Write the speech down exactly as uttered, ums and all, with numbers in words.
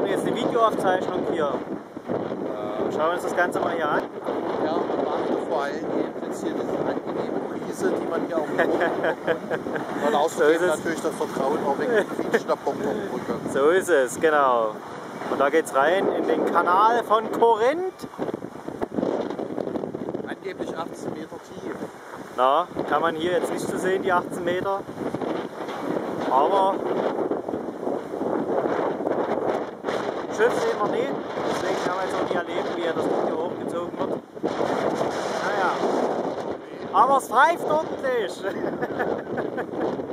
machen jetzt eine Videoaufzeichnung hier. Äh, schauen wir uns das Ganze mal hier an. Ja, man macht vor allem jetzt hier diese angenehme Kulisse, die man hier auch bekommt. Und außerdem So natürlich das Vertrauen auch wegen der quietschender Pontonbrücke. So ist es, genau. Und da geht's rein in den Kanal von Korinth. Angeblich achtzehn Meter tief. Na, kann man hier jetzt nicht so sehen, die achtzehn Meter. Aber Schiff sehen wir nicht, deswegen kann man jetzt auch nicht erleben, wie er das Ding hier oben gezogen wird. Naja, aber es pfeift ordentlich.